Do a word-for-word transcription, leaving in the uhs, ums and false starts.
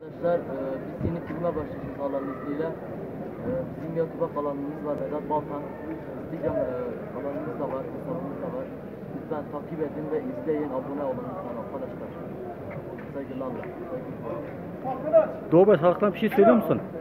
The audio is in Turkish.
Arkadaşlar e, biz yeni filme başlayacağız Allah'ın izniyle. E, bizim YouTube'a kanalımız var, Vedat Balkan. Instagram e, kanalımız da var, hesabımız da var. Lütfen takip edin ve izleyin, abone olun lütfen arkadaşlar. Sevgilerle. Doğu Bey, halktan bir şey söylüyor musun?